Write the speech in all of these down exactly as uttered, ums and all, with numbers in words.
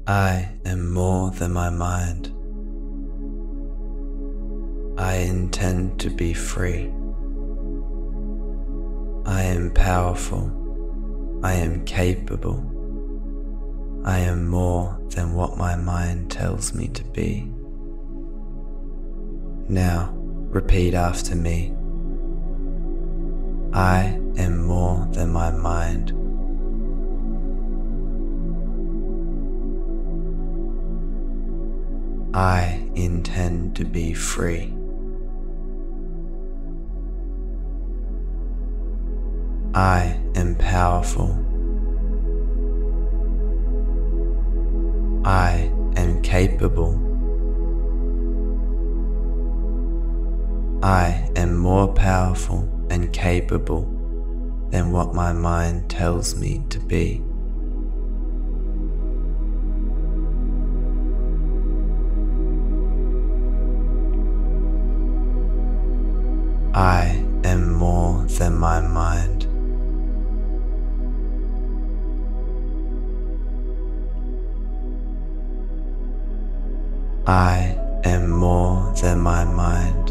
I am more than my mind. I intend to be free. I am powerful. I am capable. I am more than what my mind tells me to be. Now, repeat after me. I am more than my mind. I intend to be free. I am powerful. I am capable. I am more powerful and capable than what my mind tells me to be. I am more than my mind. I am more than my mind.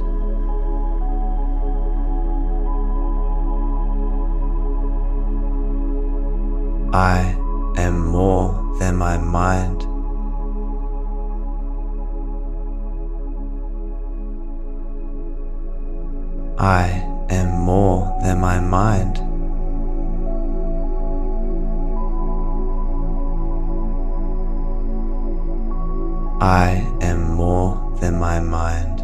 I am more than my mind. I am more than my mind. I am more than my mind.